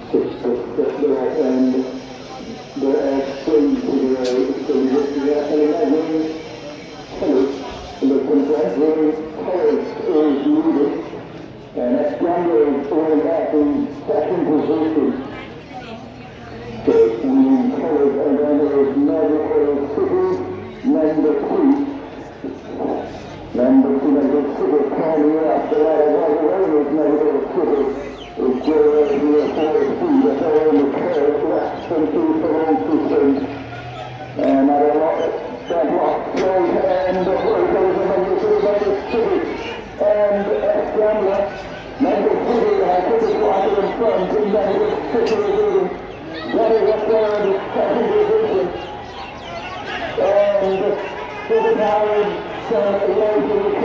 and the exchange the contemporary poet is needed, and Aslam is only at the second position. So we colored, and then there is Medical City, number 2. Number 2, Medical City, coming up the ladder right away with Medical City. It's where the 4 feet, that's all in the curve, left and 2 for all systems. And I don't know, that block goes, and the first goes in Medical City, and Aslam, Medical City, I put the blocker in front, and Medical City is leading. That is up there in the second division, and City Howard, some low to the